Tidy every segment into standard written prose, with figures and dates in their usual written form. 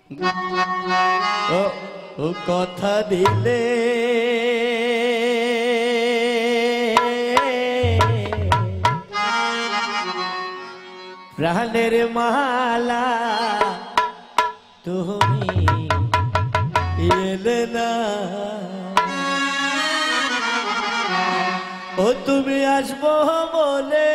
ও কথা দিলে প্রাণের মালা তুমি এলে না, ও তুমি আসবো বলে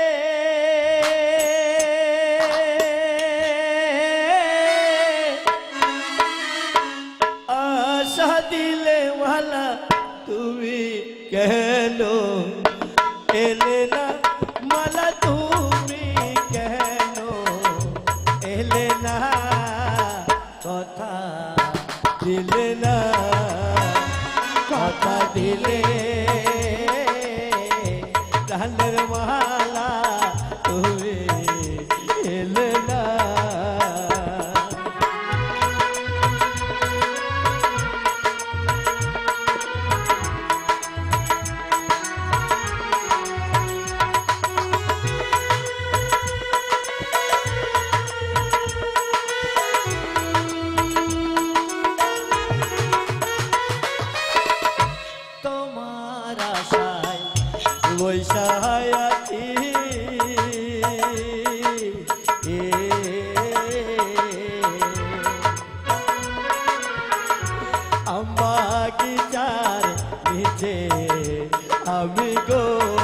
আশা দিলে মালা তুমি কেন এলে না, মালা তুমি কেন এলে না, কথা দিলে না, কথা দিলে প্রাণের মালা তুমি এলে না। বৈশায় আছি বাগিচার নিচে আমি গো,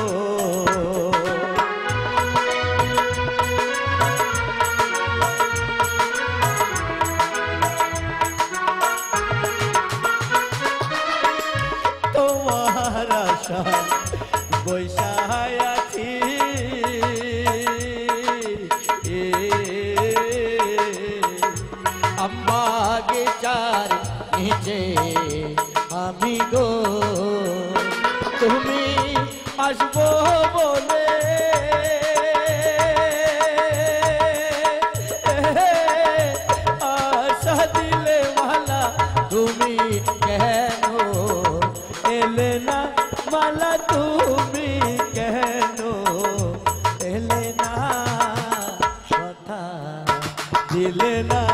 তোমার আশায় বৈশায় আছি বাগিচার নিচে আমি গো, তুমি আসবো বলে আশা দিলে মালা তুমি কেন এলে না, মালা তুমি কেন এলে না, কথা দিলে না।